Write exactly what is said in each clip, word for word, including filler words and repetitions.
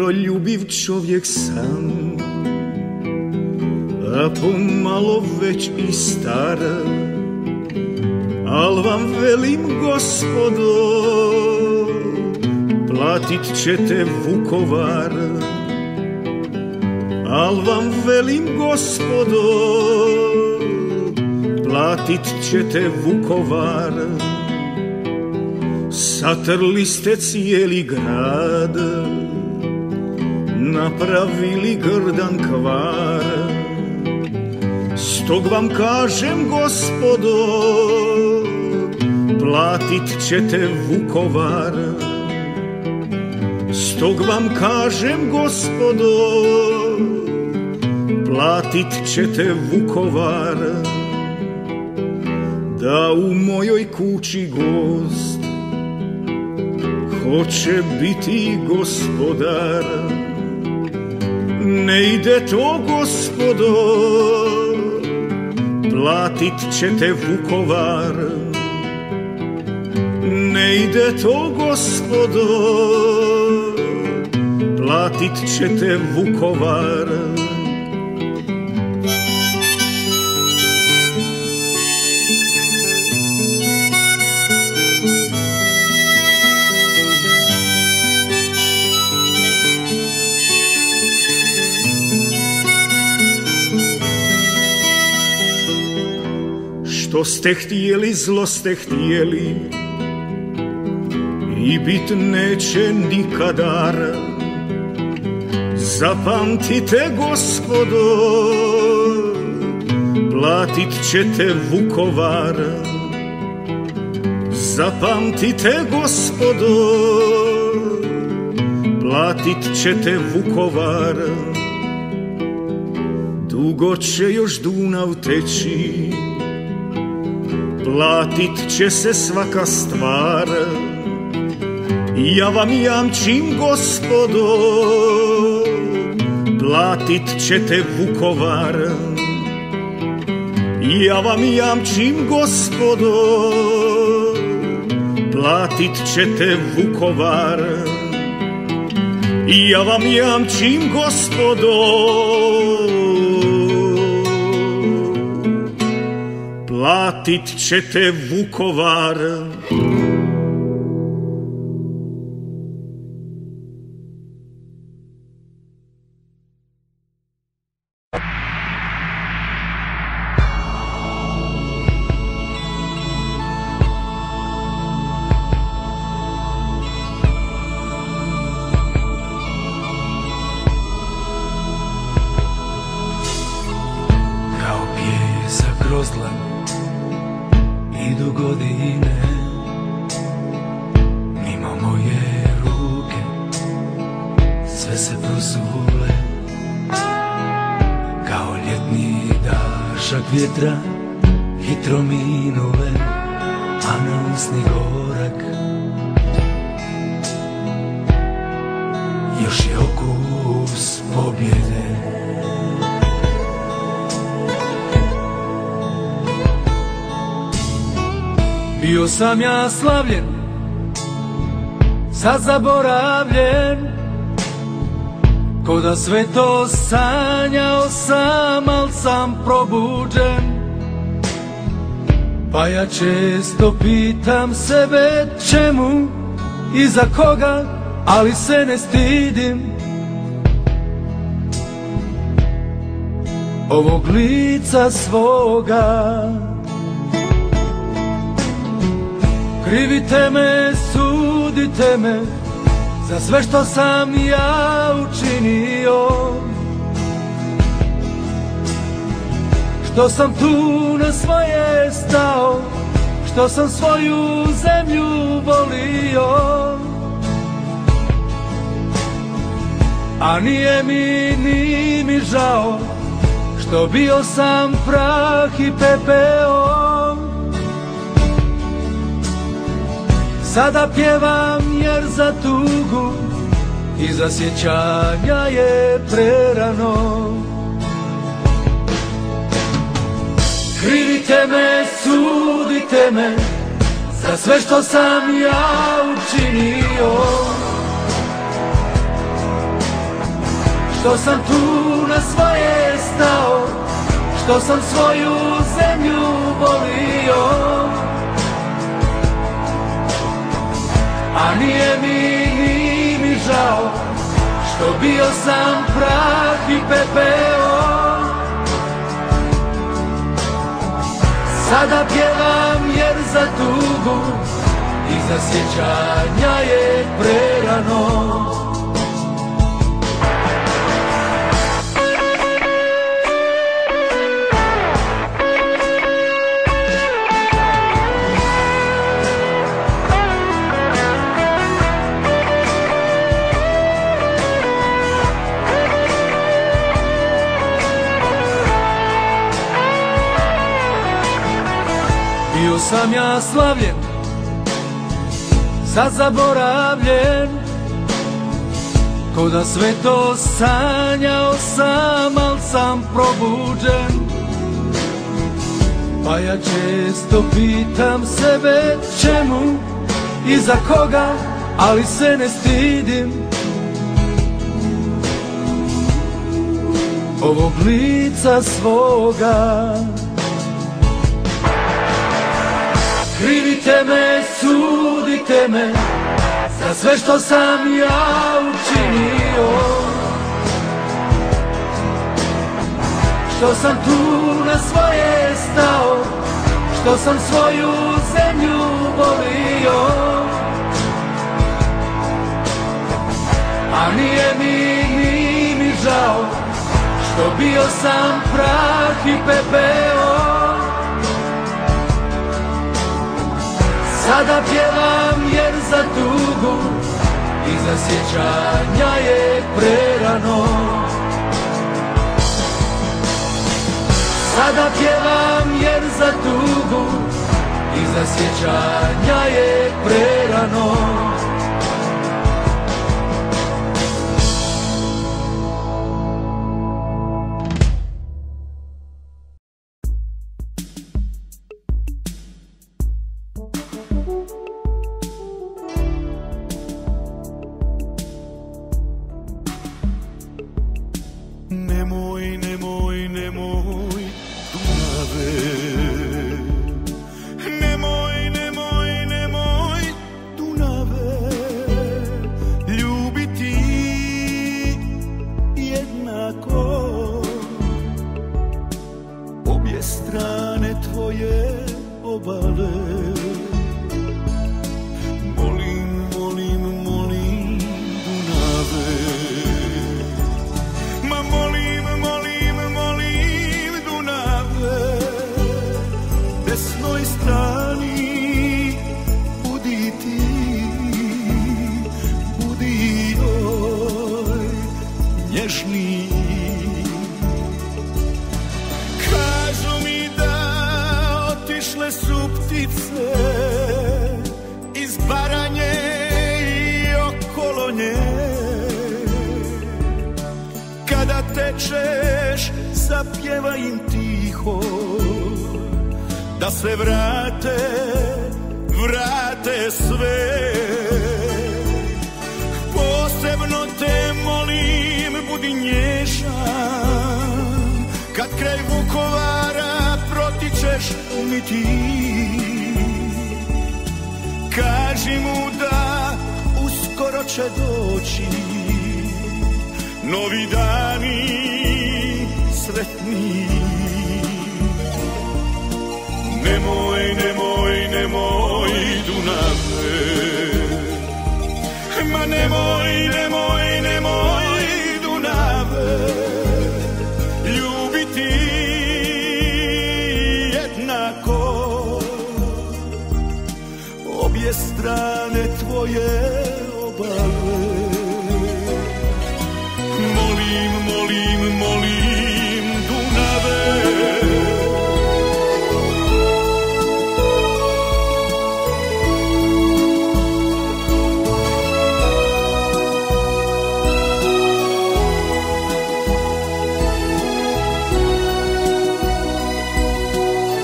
miroljubiv čovjek sam, a pomalo već i star. Al vam velim, gospodo, platit ćete Vukovar. Al vam velim, gospodo, platit ćete Vukovar. Satrli ste cijeli grad, napravili grdan kvar. Stog vam kažem, gospodo, platit ćete Vukovar. Stog vam kažem, gospodo, platit ćete Vukovar. Da u mojoj kući gost hoće biti gospodar. Ne ide to, gospodo, platit ćete Vukovar. Ne ide to, gospodo, platit ćete Vukovar. Što ste htjeli, zlo ste htjeli i bit neće nikadar. Zapamtite, gospodo, platit ćete Vukovar. Zapamtite, gospodo, platit ćete Vukovar. Dugo će još Dunav teći, platit će se svaka stvar. Ja vam jamčim, gospodo, platit ćete Vukovar. Ja vam jamčim, gospodo, platit ćete Vukovar. Ja vam jamčim, gospodo, platit ćete Vukovar. Kao pjesak rozlan idu godine mimo moje ruke, sve se prosule kao ljetni dašak vjetra, hitro minule, a na usni gorak još je okus pobjede. Bio sam ja slavljen, sad zaboravljen, ko da sve to sanjao sam, al sam probuđen. Pa ja često pitam sebe čemu i za koga, ali se ne stidim ovog lica svoga. Krivite me, sudite me za sve što sam ja učinio, što sam tu na svoje stao, što sam svoju zemlju volio. A nije mi, ni mi žao, što bio sam prah i pepeo. Sada pjevam jer za tugu i za sjećanja je prerano. Krivite me, sudite me za sve što sam ja učinio, što sam tu na svoje stao, što sam svoju zemlju volio. A nije mi, nije mi žao, što bio sam prah i pepeo. Sada pjevam jer za tugu i za sjećanja je prerano. Bio sam ja slavljen, sad zaboravljen, ko da sve to sanjao sam, al sam probuđen. Pa ja često pitam sebe čemu i za koga, ali se ne stidim ovog lica svoga. Krivite me, sudite me za sve što sam ja učinio, što sam tu na svoje stao, što sam svoju zemlju volio. A nije mi, nije mi žao, što bio sam prah i pepeo. Sada pjevam jer za tugu i za sjećanja je prerano. Sada pjevam jer za tugu i za sjećanja je prerano.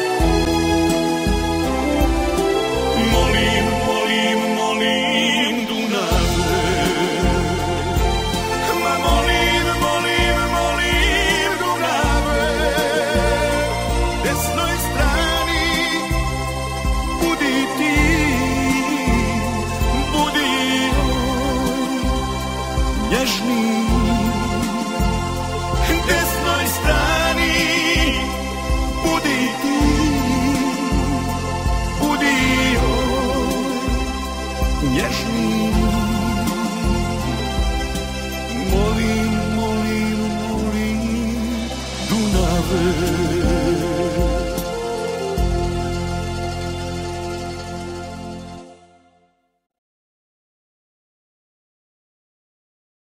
Molim, molim, molim nježnim